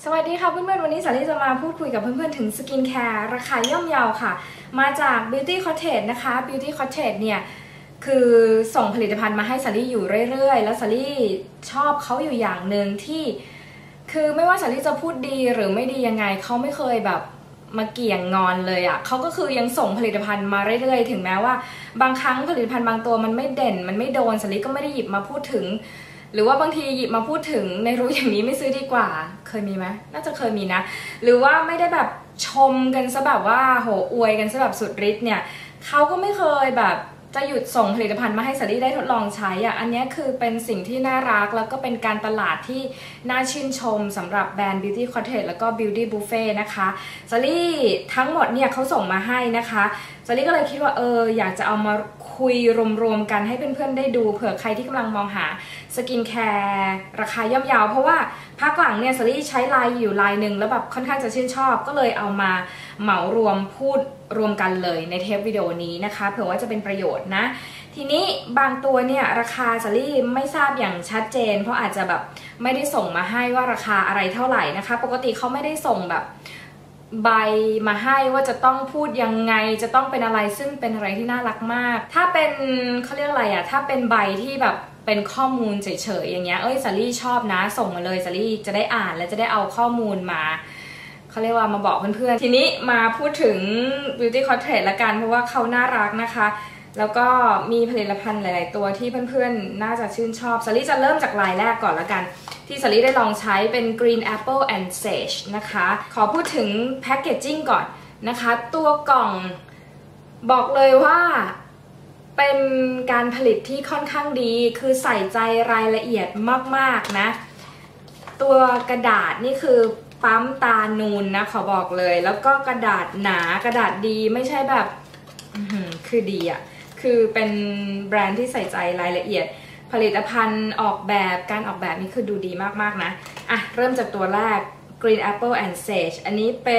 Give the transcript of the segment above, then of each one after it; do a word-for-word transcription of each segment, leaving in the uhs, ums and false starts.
สวัสดีค่ะเพื่อนๆวันนี้สาลีจะมาพูดคุยกับเพื่อนๆถึงสกินแคร์ราคาย่อมเยาค่ะมาจาก Beauty Cottage นะคะ Beauty Cottage เนี่ยคือส่งผลิตภัณฑ์มาให้สาลีอยู่เรื่อยๆแล้วสาลีชอบเขาอยู่อย่างหนึ่งที่คือไม่ว่าสาลีจะพูดดีหรือไม่ดียังไงเขาไม่เคยแบบมาเกี่ยงงอนเลยอ่ะเขาก็คือยังส่งผลิตภัณฑ์มาเรื่อยๆถึงแม้ว่าบางครั้งผลิตภัณฑ์บางตัวมันไม่เด่นมันไม่โดนสาลีก็ไม่ได้หยิบมาพูดถึงหรือว่าบางทีหยิบมาพูดถึงในรู้อย่างนี้ไม่ซื้อดีกว่าเคยมีไหมน่าจะเคยมีนะหรือว่าไม่ได้แบบชมกันซะแบบว่าโหอวยกันซะแบบสุดฤทธิ์เนี่ยเขาก็ไม่เคยแบบจะหยุดส่งผลิตภัณฑ์มาให้สาลีได้ทดลองใช้อ่ะอันนี้คือเป็นสิ่งที่น่ารักแล้วก็เป็นการตลาดที่น่าชื่นชมสำหรับแบรนด์ Beauty Cottage แล้วก็ Beauty Buffet นะคะสาลีทั้งหมดเนี่ยเขาส่งมาให้นะคะสาลีก็เลยคิดว่าเอออยากจะเอามาคุยรวมๆกันให้เพื่อนๆได้ดูเผื่อใครที่กำลังมองหาสกินแคร์ราคาย่อมเยาเพราะว่าพักหลังเนี่ยสาลีใช้ไลน์อยู่ไลน์หนึ่งแล้วแบบค่อนข้างจะชื่นชอบก็เลยเอามาเหมารวมพูดรวมกันเลยในเทปวิดีโอนี้นะคะเผื่อว่าจะเป็นประโยชน์นะทีนี้บางตัวเนี่ยราคาสาลีไม่ทราบอย่างชัดเจนเพราะอาจจะแบบไม่ได้ส่งมาให้ว่าราคาอะไรเท่าไหร่นะคะปกติเขาไม่ได้ส่งแบบใบมาให้ว่าจะต้องพูดยังไงจะต้องเป็นอะไรซึ่งเป็นอะไรที่น่ารักมากถ้าเป็นเขาเรียกอะไรอะถ้าเป็นใบที่แบบเป็นข้อมูลเฉยๆอย่างเงี้ยเอ้ยสาลี่ชอบนะส่งมาเลยสาลี่จะได้อ่านและจะได้เอาข้อมูลมาเขาเรียกว่ามาบอกเพื่อนๆทีนี้มาพูดถึง Beauty Cottage ละกันเพราะว่าเขาน่ารักนะคะแล้วก็มีผลิตภัณฑ์หลายๆตัวที่เพื่อนๆน่าจะชื่นชอบสาลี่จะเริ่มจากลายแรกก่อนละกันที่สาลีได้ลองใช้เป็น Green Apple and Sage นะคะขอพูดถึงแพคเกจจิ้งก่อนนะคะตัวกล่องบอกเลยว่าเป็นการผลิตที่ค่อนข้างดีคือใส่ใจรายละเอียดมากๆนะตัวกระดาษนี่คือปั๊มตานูนนะขอบอกเลยแล้วก็กระดาษหนากระดาษดีไม่ใช่แบบคือดีอ่ะคือเป็นแบรนด์ที่ใส่ใจรายละเอียดผลิตภัณฑ์ออกแบบการออกแบบนี้คือดูดีมากๆนะอ่ะเริ่มจากตัวแรก Green Apple and Sage อันนี้เป็น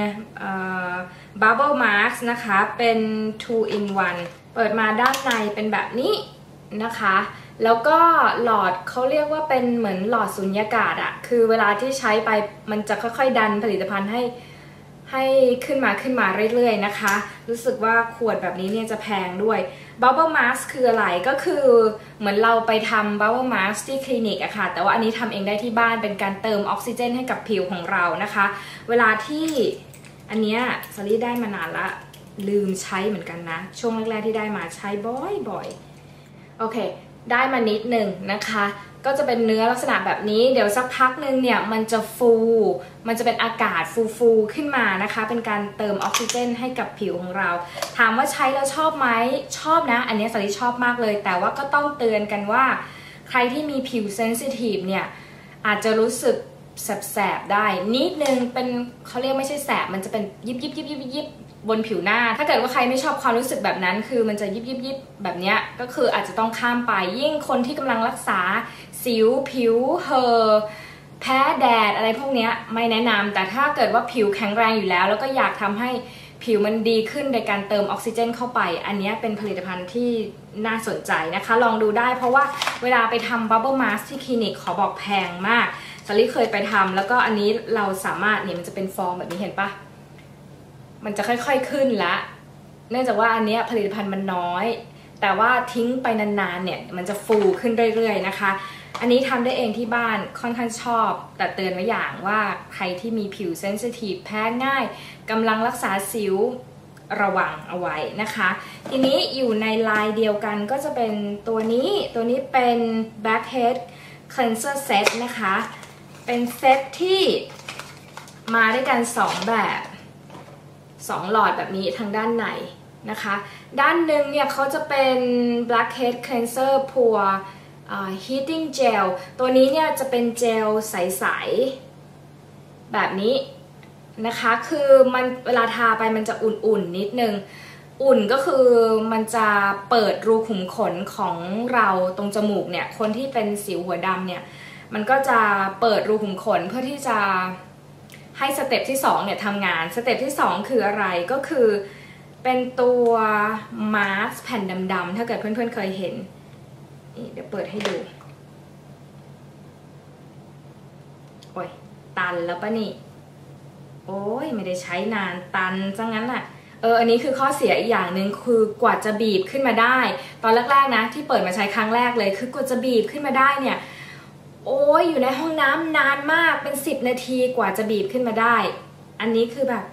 uh, Bubble Mask นะคะเป็น two in one เปิดมาด้านในเป็นแบบนี้นะคะแล้วก็หลอดเขาเรียกว่าเป็นเหมือนหลอดสุญญากาศอะคือเวลาที่ใช้ไปมันจะค่อยๆดันผลิตภัณฑ์ให้ให้ขึ้นมาขึ้นมาเรื่อยๆนะคะรู้สึกว่าขวดแบบนี้เนี่ยจะแพงด้วย Bubble Mask คืออะไรก็คือเหมือนเราไปทำ Bubble Mask ที่คลินิกอะค่ะแต่ว่าอันนี้ทำเองได้ที่บ้านเป็นการเติมออกซิเจนให้กับผิวของเรานะคะเวลาที่อันเนี้ยสาลีได้มานานละลืมใช้เหมือนกันนะช่วงแรกๆที่ได้มาใช้บ่อยๆโอเคได้มานิดหนึ่งนะคะก็จะเป็นเนื้อลักษณะแบบนี้เดี๋ยวสักพักหนึ่งเนี่ยมันจะฟูมันจะเป็นอากาศฟูๆขึ้นมานะคะเป็นการเติมออกซิเจนให้กับผิวของเราถามว่าใช้แล้วชอบไหมชอบนะอันนี้สาลีชอบมากเลยแต่ว่าก็ต้องเตือนกันว่าใครที่มีผิวเซนซิทีฟเนี่ยอาจจะรู้สึกแสบๆได้นิดนึงเป็นเขาเรียกไม่ใช่แสบมันจะเป็นยิบยิบยิบยิบยิบบนผิวหน้าถ้าเกิดว่าใครไม่ชอบความรู้สึกแบบนั้นคือมันจะยิบยิบยิบแบบนี้ก็คืออาจจะต้องข้ามไปยิ่งคนที่กำลังรักษาสิวผิวเห่อแพ้แดดอะไรพวกนี้ไม่แนะนำแต่ถ้าเกิดว่าผิวแข็งแรงอยู่แล้วแล้วก็อยากทำให้ผิวมันดีขึ้นโดยการเติมออกซิเจนเข้าไปอันนี้เป็นผลิตภัณฑ์ที่น่าสนใจนะคะลองดูได้เพราะว่าเวลาไปทำ Bubble Mask ที่คลินิกขอบอกแพงมากสาลีเคยไปทำแล้วก็อันนี้เราสามารถเนี่ยมันจะเป็นฟองแบบนี้เห็นปะมันจะค่อยๆขึ้นละเนื่องจากว่าอันนี้ผลิตภัณฑ์มันน้อยแต่ว่าทิ้งไปนานๆเนี่ยมันจะฟูขึ้นเรื่อยๆนะคะอันนี้ทำได้เองที่บ้านค่อนข้างชอบแต่เตือนไว้อย่างว่าใครที่มีผิวเซนซิทีฟแพ้ง่ายกำลังรักษาสิวระวังเอาไว้นะคะทีนี้อยู่ในลายเดียวกันก็จะเป็นตัวนี้ตัวนี้เป็น Blackhead Cleanser Set นะคะเป็นเซตที่มาด้วยกันสองแบบสองหลอดแบบนี้ทางด้านในนะคะด้านหนึ่งเนี่ยเขาจะเป็น Blackhead Cleanser Pure uh, Heating Gel ตัวนี้เนี่ยจะเป็นเจลใสๆแบบนี้นะคะคือมันเวลาทาไปมันจะอุ่นๆนิดนึงอุ่นก็คือมันจะเปิดรูขุมขนของเราตรงจมูกเนี่ยคนที่เป็นสิวหัวดำเนี่ยมันก็จะเปิดรูขุมขนเพื่อที่จะให้สเต็ปที่สองเนี่ยทำงานสเต็ปที่สองคืออะไรก็คือเป็นตัวมาสก์แผ่นดำๆถ้าเกิดเพื่อนๆเคยเห็นนี่เดี๋ยวเปิดให้ดูโอ้ยตันแล้วปะนี่โอ้ยไม่ได้ใช้นานตันซะงั้นอ่ะเอออันนี้คือข้อเสียอีกอย่างหนึ่งคือกว่าจะบีบขึ้นมาได้ตอนแรกๆนะที่เปิดมาใช้ครั้งแรกเลยคือกว่าจะบีบขึ้นมาได้เนี่ยโอ้ยอยู่ในห้องน้ำนานมากเป็นสิบนาทีกว่าจะบีบขึ้นมาได้อันนี้คือแบบ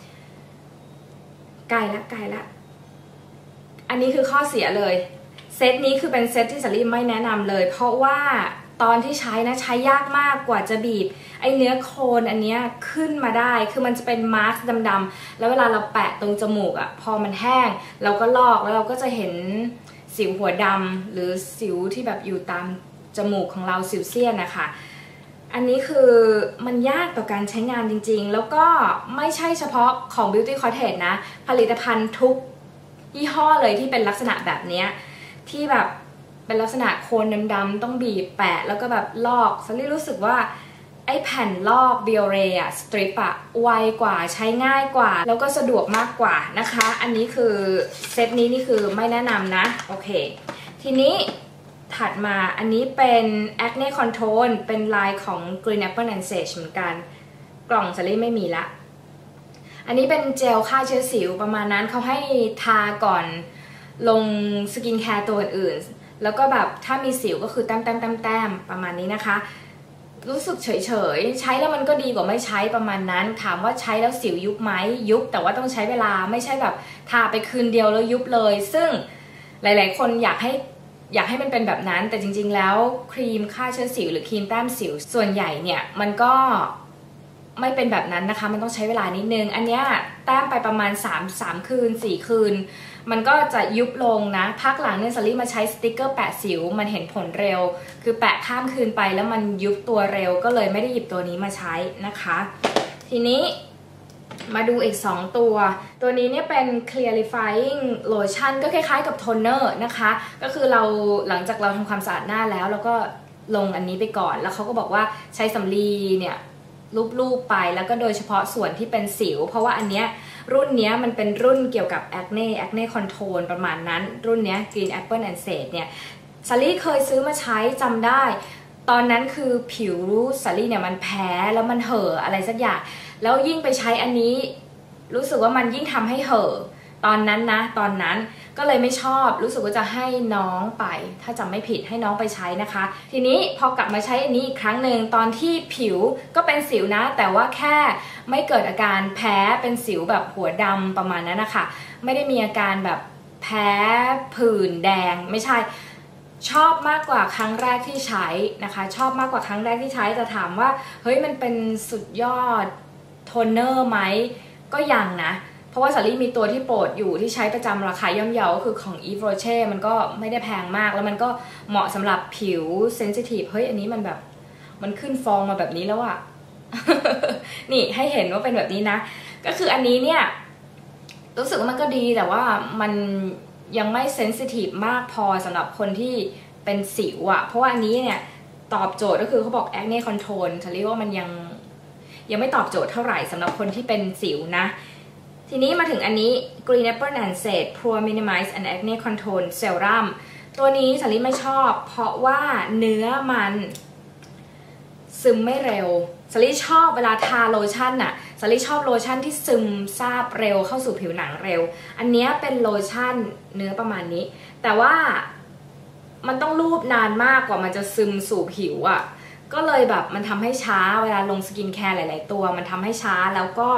ไกลละไกลละอันนี้คือข้อเสียเลยเซตนี้คือเป็นเซตที่สลีไม่แนะนำเลยเพราะว่าตอนที่ใช้นะใช้ยากมากกว่าจะบีบไอเนื้อโคลนอันนี้ขึ้นมาได้คือมันจะเป็นมาร์กดำๆแล้วเวลาเราแปะตรงจมูกอะพอมันแห้งเราก็ลอกแล้วเราก็จะเห็นสิวหัวดำหรือสิวที่แบบอยู่ตามจมูกของเราสิวเซียนนะคะอันนี้คือมันยากต่อการใช้งานจริงๆแล้วก็ไม่ใช่เฉพาะของ Beauty Cottage นะผลิตภัณฑ์ทุกยี่ห้อเลยที่เป็นลักษณะแบบนี้ที่แบบเป็นลักษณะโคนดำๆต้องบีบแปะแล้วก็แบบลอกซัลลี่รู้สึกว่าไอ้แผ่นลอกบิโอเรอะสตริปอะไวกว่าใช้ง่ายกว่าแล้วก็สะดวกมากกว่านะคะอันนี้คือเซตนี้นี่คือไม่แนะนำนะโอเคทีนี้ถัดมาอันนี้เป็น Acne Control เป็นลายของ Green Apple and Sage เหมือนกันกล่องซัลลี่ไม่มีละอันนี้เป็นเจลฆ่าเชื้อสิวประมาณนั้นเขาให้ทาก่อนลงสกินแคร์ตัวอื่นแล้วก็แบบถ้ามีสิวก็คือแต้มแต้มแต้มแต้มประมาณนี้นะคะรู้สึกเฉยๆใช้แล้วมันก็ดีกว่าไม่ใช้ประมาณนั้นถามว่าใช้แล้วสิวยุบไหมยุบแต่ว่าต้องใช้เวลาไม่ใช่แบบทาไปคืนเดียวแล้วยุบเลยซึ่งหลายๆคนอยากให้อยากให้มันเป็นแบบนั้นแต่จริงๆแล้วครีมฆ่าเชื้อสิวหรือครีมแต้มสิวส่วนใหญ่เนี่ยมันก็ไม่เป็นแบบนั้นนะคะมันต้องใช้เวลานิดนึงอันเนี้ยแต้มไปประมาณ3 3คืนสี่คืนมันก็จะยุบลงนะพักหลังเนี่ยซัลลี่มาใช้สติกเกอร์แปะสิวมันเห็นผลเร็วคือแปะข้ามคืนไปแล้วมันยุบตัวเร็วก็เลยไม่ได้หยิบตัวนี้มาใช้นะคะทีนี้มาดูอีกสองตัวตัวนี้เนี่ยเป็น clarifying lotion ก็คล้ายๆกับโทนเนอร์นะคะก็คือเราหลังจากเราทำความสะอาดหน้าแล้วเราก็ลงอันนี้ไปก่อนแล้วเขาก็บอกว่าใช้สำลีเนี่ยลูบๆไปแล้วก็โดยเฉพาะส่วนที่เป็นสิวเพราะว่าอันเนี้ยรุ่นนี้มันเป็นรุ่นเกี่ยวกับ acne acne control ประมาณนั้นรุ่นนี้ Green Apple and Sage เนี่ยซัลลี่เคยซื้อมาใช้จำได้ตอนนั้นคือผิวซัลลี่เนี่ยมันแพ้แล้วมันเห่ออะไรสักอย่างแล้วยิ่งไปใช้อันนี้รู้สึกว่ามันยิ่งทำให้เห่อตอนนั้นนะตอนนั้นก็เลยไม่ชอบรู้สึกว่าจะให้น้องไปถ้าจำไม่ผิดให้น้องไปใช้นะคะทีนี้พอกลับมาใช้อันนี้อีกครั้งหนึ่งตอนที่ผิวก็เป็นสิวนะแต่ว่าแค่ไม่เกิดอาการแพ้เป็นสิวแบบหัวดำประมาณนั้นนะคะไม่ได้มีอาการแบบแพ้ผื่นแดงไม่ใช่ชอบมากกว่าครั้งแรกที่ใช้นะคะชอบมากกว่าครั้งแรกที่ใช้จะถามว่าเฮ้ยมันเป็นสุดยอดโทนเนอร์ไหมก็ยังนะเพราะว่าซัลลี่มีตัวที่โปรดอยู่ที่ใช้ประจำราคาย่อมเยาก็คือของ Yves Rocher มันก็ไม่ได้แพงมากแล้วมันก็เหมาะสำหรับผิวเซนซิทีฟเฮ้ยอันนี้มันแบบมันขึ้นฟองมาแบบนี้แล้วอะ นี่ให้เห็นว่าเป็นแบบนี้นะก็คืออันนี้เนี่ยรู้สึกว่ามันก็ดีแต่ว่ามันยังไม่เซนซิทีฟมากพอสำหรับคนที่เป็นสิวอะเพราะว่าอันนี้เนี่ยตอบโจทย์ก็คือเขาบอก acne control ซัลลี่ว่ามันยังยังไม่ตอบโจทย์เท่าไหร่สำหรับคนที่เป็นสิวนะทีนี้มาถึงอันนี้ Green Apple and Sage Pore Minimize and Acne Control Serum ตัวนี้ซัลลี่ไม่ชอบเพราะว่าเนื้อมันซึมไม่เร็วซัลลี่ชอบเวลาทาโลชั่นน่ะซัลลี่ชอบโลชั่นที่ซึมซาบเร็วเข้าสู่ผิวหนังเร็วอันนี้เป็นโลชั่นเนื้อประมาณนี้แต่ว่ามันต้องลูบนานมากกว่ามันจะซึมสู่ผิวอ่ะก็เลยแบบมันทำให้ช้าเวลาลงสกินแคร์หลายๆตัวมันทำให้ช้าแล้วก็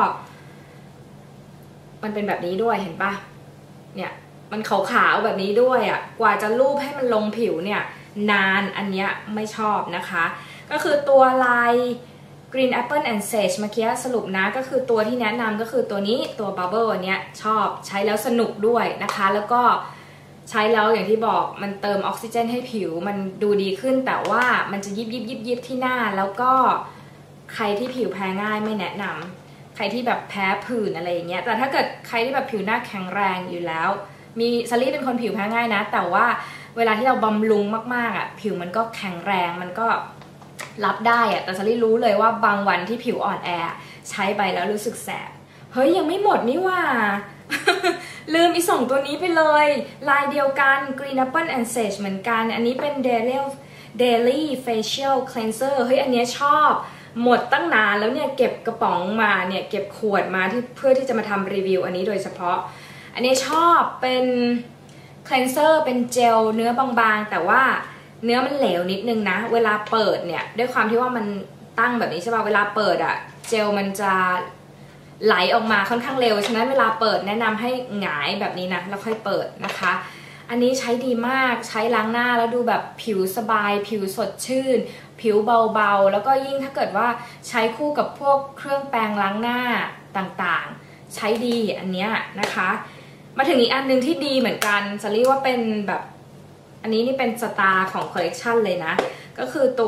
มันเป็นแบบนี้ด้วยเห็นปะเนี่ยมันขาวๆแบบนี้ด้วยอ่ะกว่าจะลูบให้มันลงผิวเนี่ยนานอันเนี้ยไม่ชอบนะคะก็คือตัวลาย Green Apple and Sage เมื่อกี้สรุปนะก็คือตัวที่แนะนำก็คือตัวนี้ตัว Bubble อันเนี้ยชอบใช้แล้วสนุกด้วยนะคะแล้วก็ใช้แล้วอย่างที่บอกมันเติมออกซิเจนให้ผิวมันดูดีขึ้นแต่ว่ามันจะยิบยิบยิบยิบที่หน้าแล้วก็ใครที่ผิวแพ้ง่ายไม่แนะนำใครที่แบบแพ้ผื่นอะไรอย่างเงี้ยแต่ถ้าเกิดใครที่แบบผิวหน้าแข็งแรงอยู่แล้วมีซัลลี่เป็นคนผิวแพ้ง่ายนะแต่ว่าเวลาที่เราบำรุงมากๆอ่ะผิวมันก็แข็งแรงมันก็รับได้อ่ะแต่ซัลลี่รู้เลยว่าบางวันที่ผิวอ่อนแอใช้ไปแล้วรู้สึกแสบเฮ้ยยังไม่หมดนี่ว่า ลืมอีกสองตัวนี้ไปเลยลายเดียวกัน Green Apple and Sage เหมือนกันอันนี้เป็น Daily Daily Facial Cleanser เฮ้ยอันนี้ชอบหมดตั้งนานแล้วเนี่ยเก็บกระป๋องมาเนี่ยเก็บขวดมาที่เพื่อที่จะมาทำรีวิวอันนี้โดยเฉพาะอันนี้ชอบเป็นคลีนเซอร์เป็นเจลเนื้อบางๆแต่ว่าเนื้อมันเหลวนิดนึงนะเวลาเปิดเนี่ยด้วยความที่ว่ามันตั้งแบบนี้ใช่ป่ะเวลาเปิดอะเจลมันจะไหลออกมาค่อนข้างเร็วฉะนั้นเวลาเปิดแนะนำให้หงายแบบนี้นะแล้วค่อยเปิดนะคะอันนี้ใช้ดีมากใช้ล้างหน้าแล้วดูแบบผิวสบายผิวสดชื่นผิวเบาๆแล้วก็ยิ่งถ้าเกิดว่าใช้คู่กับพวกเครื่องแปรงล้างหน้าต่างๆใช้ดีอันเนี้ยนะคะมาถึงอีกอันนึงที่ดีเหมือนกันจะเรียกว่าเป็นแบบอันนี้นี่เป็นสตาร์ของคอลเลกชันเลยนะก็คือตัว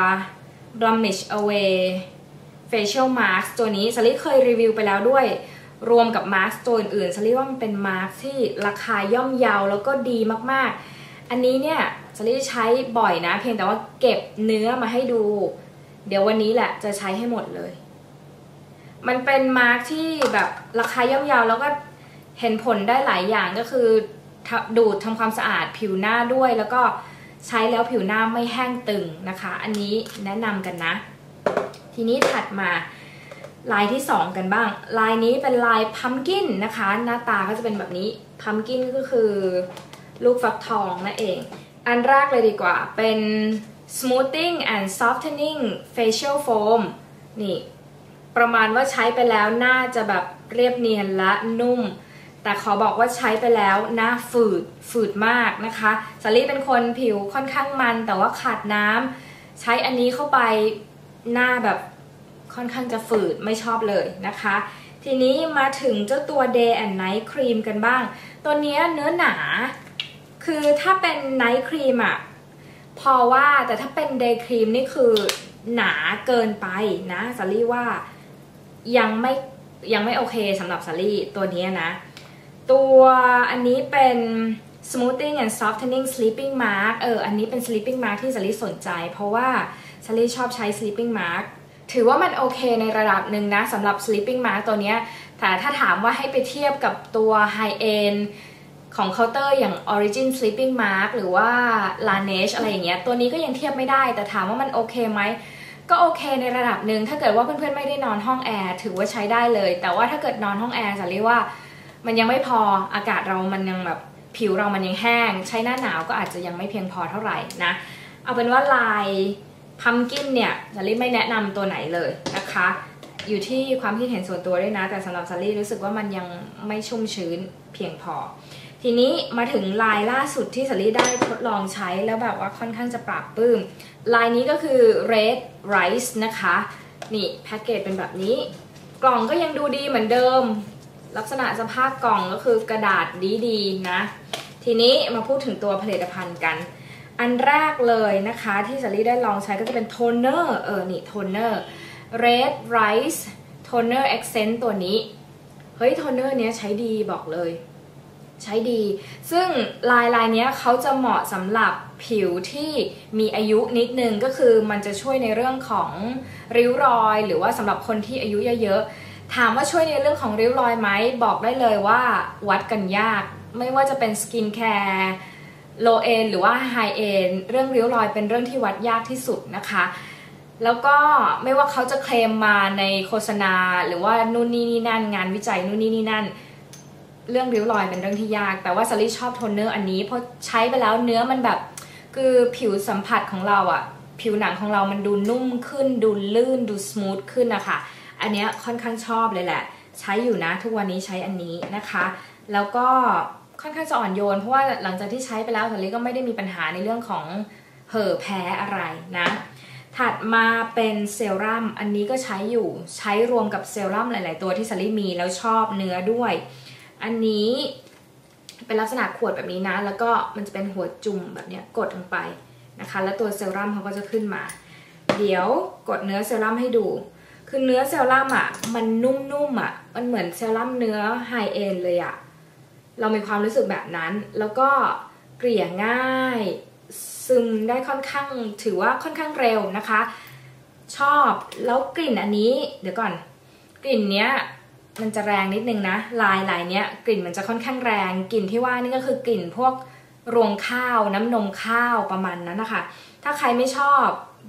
Blemish Away Facial Mask ตัวนี้ซารี่เคยรีวิวไปแล้วด้วยรวมกับมาร์คตัวอื่นๆซารี่ว่ามันเป็นมาร์คที่ราคาย่อมเยาแล้วก็ดีมากๆอันนี้เนี่ยซารี่ใช้บ่อยนะเพียงแต่ว่าเก็บเนื้อมาให้ดูเดี๋ยววันนี้แหละจะใช้ให้หมดเลยมันเป็นมาร์คที่แบบราคาย่อมเยาแล้วก็เห็นผลได้หลายอย่างก็คือดูดทำความสะอาดผิวหน้าด้วยแล้วก็ใช้แล้วผิวหน้าไม่แห้งตึงนะคะอันนี้แนะนำกันนะทีนี้ถัดมาลายที่สองกันบ้างลายนี้เป็นลายพัมกินนะคะหน้าตาก็จะเป็นแบบนี้พัมกินก็คือลูกฟักทองนั่นเองอันแรกเลยดีกว่าเป็น smoothing and softening facial foam นี่ประมาณว่าใช้ไปแล้วหน้าจะแบบเรียบเนียนและนุ่มแต่ขอบอกว่าใช้ไปแล้วหน้าฝืดฝืดมากนะคะซารี่เป็นคนผิวค่อนข้างมันแต่ว่าขาดน้ำใช้อันนี้เข้าไปหน้าแบบค่อนข้างจะฝืดไม่ชอบเลยนะคะทีนี้มาถึงเจ้าตัว Day and Night Cream กันบ้างตัวนี้เนื้อหนาคือถ้าเป็น Night Cream อะพอว่าแต่ถ้าเป็น Day Cream นี่คือหนาเกินไปนะซารี่ว่ายังไม่ยังไม่โอเคสำหรับซารี่ตัวนี้นะตัวอันนี้เป็น smoothing and softening sleeping mask เอออันนี้เป็น sleeping mask ที่ซารี่สนใจเพราะว่าซารี่ชอบใช้ sleeping mask ถือว่ามันโอเคในระดับหนึ่งนะสำหรับ sleeping mask ตัวนี้แต่ถ้าถามว่าให้ไปเทียบกับตัว high end ของเคาน์เตอร์อย่าง origin sleeping mask หรือว่า Laneige อะไรอย่างเงี้ยตัวนี้ก็ยังเทียบไม่ได้แต่ถามว่ามันโอเคไหมก็โอเคในระดับหนึ่งถ้าเกิดว่าเพื่อนๆไม่ได้นอนห้องแอร์ถือว่าใช้ได้เลยแต่ว่าถ้าเกิดนอนห้องแอร์ซารี่ว่ามันยังไม่พออากาศเรามันยังแบบผิวเรามันยังแห้งใช้หน้าหนาวก็อาจจะยังไม่เพียงพอเท่าไหร่นะเอาเป็นว่าลายพัมกินเนี่ยซารี่ไม่แนะนำตัวไหนเลยนะคะอยู่ที่ความคิดเห็นส่วนตัวด้วยนะแต่สำหรับซารี่รู้สึกว่ามันยังไม่ชุ่มชื้นเพียงพอทีนี้มาถึงลายล่าสุดที่ซารี่ได้ทดลองใช้แล้วแบบว่าค่อนข้างจะปราบปลื้มลายนี้ก็คือ Red Rice นะคะนี่แพ็กเกจเป็นแบบนี้กล่องก็ยังดูดีเหมือนเดิมลักษณะสภาพกล่องก็คือกระดาษดีๆนะทีนี้มาพูดถึงตัวผลิตภัณฑ์กันอันแรกเลยนะคะที่ซารี่ได้ลองใช้ก็จะเป็นโทนเนอร์เออนี่โทนเนอร์ Red Rice Toner Accent ตัวนี้เฮ้ยโทนเนอร์เนี้ยใช้ดีบอกเลยใช้ดีซึ่งลายลายนี้เขาจะเหมาะสำหรับผิวที่มีอายุนิดนึงก็คือมันจะช่วยในเรื่องของริ้วรอยหรือว่าสำหรับคนที่อายุเยอะๆถามว่าช่วยในเรื่องของริ้วรอยไหมบอกได้เลยว่าวัดกันยากไม่ว่าจะเป็นสกินแคร์โลเอนหรือว่าไฮเอนเรื่องริ้วรอยเป็นเรื่องที่วัดยากที่สุดนะคะแล้วก็ไม่ว่าเขาจะเคลมมาในโฆษณาหรือว่านู่นนี่นี่นั่นงานวิจัยนู่นนี่นี่นั่นเรื่องริ้วรอยเป็นเรื่องที่ยากแต่ว่าซารี่ชอบโทนเนอร์อันนี้เพราะใช้ไปแล้วเนื้อมันแบบคือผิวสัมผัสของเราอะผิวหนังของเรามันดูนุ่มขึ้นดูลื่นดูสมูทขึ้นนะคะอันนี้ค่อนข้างชอบเลยแหละใช้อยู่นะทุกวันนี้ใช้อันนี้นะคะแล้วก็ค่อนข้างจะอ่อนโยนเพราะว่าหลังจากที่ใช้ไปแล้วซารี่ก็ไม่ได้มีปัญหาในเรื่องของเห่อแพ้อะไรนะถัดมาเป็นเซรั่มอันนี้ก็ใช้อยู่ใช้รวมกับเซรั่มหลายๆตัวที่ซารี่มีแล้วชอบเนื้อด้วยอันนี้เป็นลักษณะขวดแบบนี้นะแล้วก็มันจะเป็นหัวจุ่มแบบนี้กดลงไปนะคะแล้วตัวเซรั่มเขาก็จะขึ้นมาเดี๋ยวกดเนื้อเซรั่มให้ดูคือเนื้อเซรั่มอ่ะมันนุ่มๆอ่ะมันเหมือนเซรั่มเนื้อไฮเอนด์เลยอ่ะเรามีความรู้สึกแบบนั้นแล้วก็เกลี่ยง่ายซึมได้ค่อนข้างถือว่าค่อนข้างเร็วนะคะชอบแล้วกลิ่นอันนี้เดี๋ยวก่อนกลิ่นเนี้ยมันจะแรงนิดนึงนะลายลายเนี้ยกลิ่นมันจะค่อนข้างแรงกลิ่นที่ว่านี่ก็คือกลิ่นพวกรวงข้าวน้ำนมข้าวประมาณนั้นนะคะถ้าใครไม่ชอบ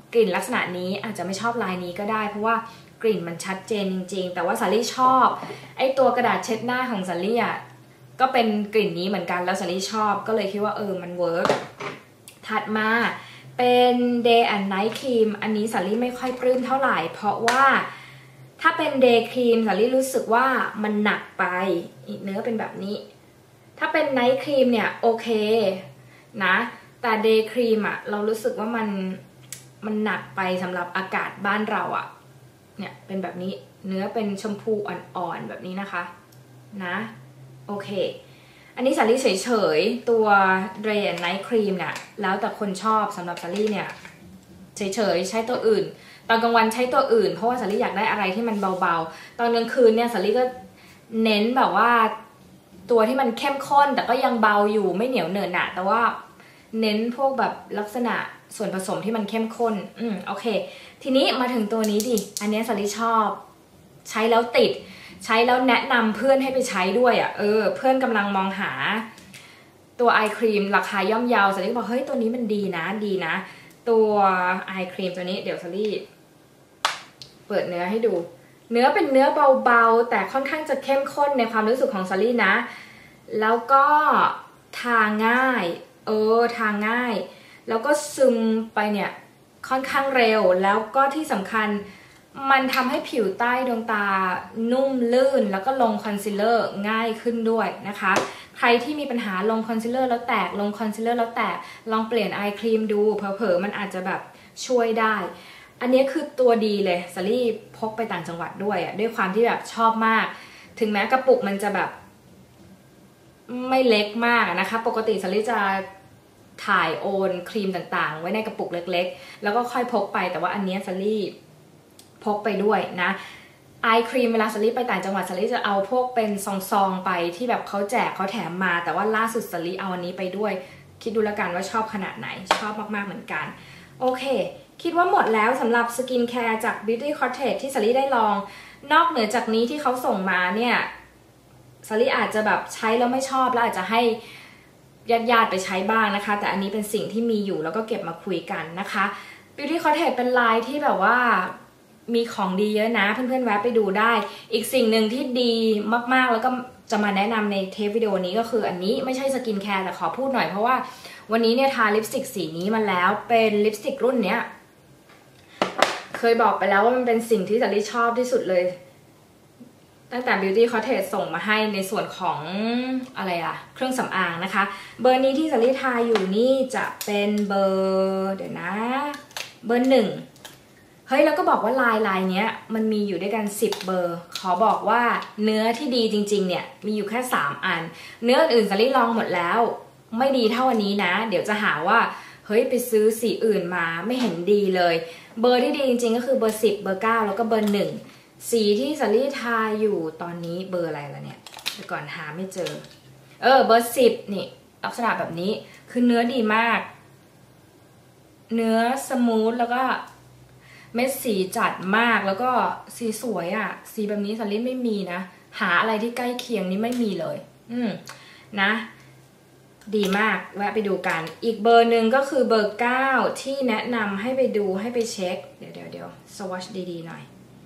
กลิ่นลักษณะนี้อาจจะไม่ชอบลายนี้ก็ได้เพราะว่ากลิ่นมันชัดเจนจริงๆแต่ว่าสาลี่ชอบไอตัวกระดาษเช็ดหน้าของสาลี่อ่ะก็เป็นกลิ่นนี้เหมือนกันแล้วสาลี่ชอบก็เลยคิดว่าเออมันเวิร์กถัดมาเป็น Day and Night Cream อันนี้สาลี่ไม่ค่อยปลื้มเท่าไหร่เพราะว่าถ้าเป็น Day Cream สาลี่รู้สึกว่ามันหนักไปเนื้อเป็นแบบนี้ถ้าเป็น Night Cream เนี่ยโอเคนะแต่ Day Cream อะเรารู้สึกว่ามันมันหนักไปสำหรับอากาศบ้านเราอะเนี่ยเป็นแบบนี้เนื้อเป็นชมพูอ่อนๆแบบนี้นะคะนะโอเคอันนี้สาลี่เฉยๆตัว Day and Night Cream เนี่ยแล้วแต่คนชอบสำหรับสาลี่เนี่ยเฉยๆใช้ตัวอื่นตอนกลางวันใช้ตัวอื่นเพราะว่าสาลี่อยากได้อะไรที่มันเบาๆตอนกลางคืนเนี่ยสาลี่ก็เน้นแบบว่าตัวที่มันเข้มข้นแต่ก็ยังเบาอยู่ไม่เหนียวเหนอะหนะแต่ว่าเน้นพวกแบบลักษณะส่วนผสมที่มันเข้มข้นอืมโอเคทีนี้มาถึงตัวนี้ดิอันนี้สาลี่ชอบใช้แล้วติดใช้แล้วแนะนำเพื่อนให้ไปใช้ด้วยอ่ะเออเพื่อนกำลังมองหาตัวไอครีมราคาย่อมเยาสาลี่บอกเฮ้ยตัวนี้มันดีนะดีนะตัวไอครีมตัวนี้เดี๋ยวสาลี่เปิดเนื้อให้ดูเนื้อเป็นเนื้อเบาๆแต่ค่อนข้างจะเข้มข้นในความรู้สึกของสาลี่นะแล้วก็ทาง่ายเออทาง่ายแล้วก็ซึมไปเนี่ยค่อนข้างเร็วแล้วก็ที่สำคัญมันทำให้ผิวใต้ดวงตานุ่มลื่นแล้วก็ลงคอนซีลเลอร์ง่ายขึ้นด้วยนะคะใครที่มีปัญหาลงคอนซีลเลอร์แล้วแตกลงคอนซีลเลอร์แล้วแตกลองเปลี่ยนไอครีมดูเผลอๆมันอาจจะแบบช่วยได้อันนี้คือตัวดีเลยสาลี่พกไปต่างจังหวัดด้วยอ่ะด้วยความที่แบบชอบมากถึงแม้กระปุกมันจะแบบไม่เล็กมากนะคะปกติสาลี่จะถ่ายโอนครีมต่างๆไว้ในกระปุกเล็กๆแล้วก็ค่อยพกไปแต่ว่าอันนี้สาลี่พกไปด้วยนะไอครีมเวลาสาลี่ไปต่างจังหวัดสาลี่จะเอาพวกเป็นซองๆไปที่แบบเขาแจกเขาแถมมาแต่ว่าล่าสุดสาลี่เอาอันนี้ไปด้วยคิดดูแล้วกันว่าชอบขนาดไหนชอบมากๆเหมือนกันโอเคคิดว่าหมดแล้วสำหรับสกินแคร์จาก Beauty Cottage ที่สาลี่ได้ลองนอกเหนือจากนี้ที่เขาส่งมาเนี่ยสาลี่อาจจะแบบใช้แล้วไม่ชอบแล้วอาจจะให้ญาติๆไปใช้บ้างนะคะแต่อันนี้เป็นสิ่งที่มีอยู่แล้วก็เก็บมาคุยกันนะคะ Beauty Cottage เป็นไลน์ที่แบบว่ามีของดีเยอะนะเพื่อนๆแวะไปดูได้อีกสิ่งหนึ่งที่ดีมากๆแล้วก็จะมาแนะนำในเทปวิดีโอนี้ก็คืออันนี้ไม่ใช่สกินแคร์แต่ขอพูดหน่อยเพราะว่าวันนี้เนี่ยทาลิปสติกสีนี้มาแล้วเป็นลิปสติกรุ่นเนี้ยเคยบอกไปแล้วว่ามันเป็นสิ่งที่สาลี่ชอบที่สุดเลยตั้งแต่ Beauty Cottage ส่งมาให้ในส่วนของอะไรอะเครื่องสำอางนะคะเบอร์นี้ที่สาลี่ทาอยู่นี่จะเป็นเบอร์เดี๋ยวนะเบอร์หนึ่งเฮ้ยแล้วก็บอกว่าลายลายเนี้ยมันมีอยู่ด้วยกันสิบเบอร์ขอบอกว่าเนื้อที่ดีจริงๆเนี่ยมีอยู่แค่สามอันเนื้ออื่นสาลี่ลองหมดแล้วไม่ดีเท่าอันนี้นะเดี๋ยวจะหาว่าเฮ้ยไปซื้อสีอื่นมาไม่เห็นดีเลยเบอร์ที่ดีจริงๆก็คือเบอร์สิบเบอร์เก้าแล้วก็เบอร์หนึ่งสีที่สาลี่ทาอยู่ตอนนี้เบอร์อะไรล่ะเนี่ยเดี๋ยวก่อนหาไม่เจอเออเบอร์สิบนี่ลักษณะแบบนี้คือเนื้อดีมากเนื้อสมูทแล้วก็เม็ดสีจัดมากแล้วก็สีสวยอะ่ะสีแบบนี้สาลี่ไม่มีนะหาอะไรที่ใกล้เคียงนี้ไม่มีเลยอืมนะดีมากแวะไปดูกันอีกเบอร์หนึ่งก็คือเบอร์เก้าที่แนะนำให้ไปดูให้ไปเช็คเดี๋ยวเดี๋ยวเดี๋ยวสวอชดีๆหน่อย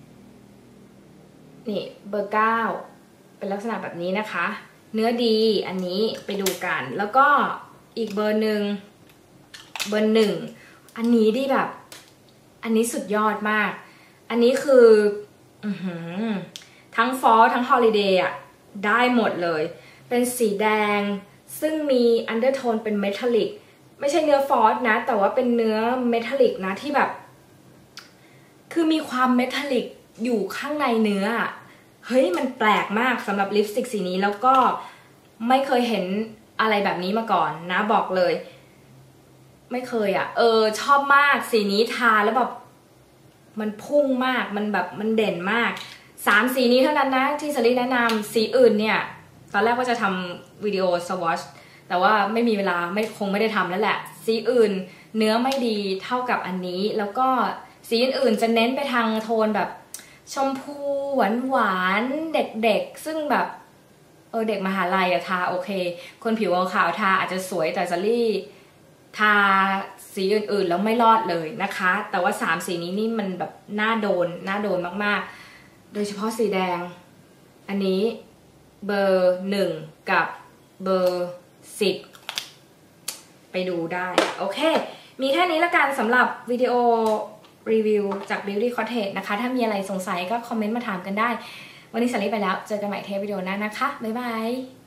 นี่เบอร์เก้าเป็นลักษณะแบบนี้นะคะเนื้อดีอันนี้ไปดูกันแล้วก็อีกเบอร์หนึ่งเบอร์หนึ่งอันนี้ดีแบบอันนี้สุดยอดมากอันนี้คืออือหือทั้งฟอลทั้งฮอลิเดย์อ่ะได้หมดเลยเป็นสีแดงซึ่งมีอันเดอร์โทนเป็นเมทัลลิกไม่ใช่เนื้อฟอสนะแต่ว่าเป็นเนื้อเมทัลลิกนะที่แบบคือมีความเมทัลลิกอยู่ข้างในเนื้อเฮ้ยมันแปลกมากสำหรับลิปสติกสีนี้แล้วก็ไม่เคยเห็นอะไรแบบนี้มาก่อนนะบอกเลยไม่เคยอ่ะเออชอบมากสีนี้ทาแล้วแบบมันพุ่งมากมันแบบมันเด่นมากสามสีนี้เท่านั้นนะที่สาลี่แนะนำสีอื่นเนี่ยตอนแรกว่าจะทำวิดีโอสวอชแต่ว่าไม่มีเวลาไม่คงไม่ได้ทำแล้วแหละสีอื่นเนื้อไม่ดีเท่ากับอันนี้แล้วก็สีอื่นๆจะเน้นไปทางโทนแบบชมพูหวานหวานเด็กๆซึ่งแบบเออเด็กมหาลัยอะทาโอเคคนผิวขาวทาอาจจะสวยแต่สาลี่ทาสีอื่นๆแล้วไม่รอดเลยนะคะแต่ว่าสามสีนี้นี่มันแบบน่าโดนน่าโดนมากๆโดยเฉพาะสีแดงอันนี้เบอร์หนึ่งกับเบอร์สิบไปดูได้โอเคมีแค่นี้ละกันสำหรับวิดีโอรีวิวจาก Beauty Cottage นะคะถ้ามีอะไรสงสัยก็คอมเมนต์มาถามกันได้วันนี้สาลีไปแล้วเจอกันใหม่เทปวิดีโอหน้านะคะบ๊ายบาย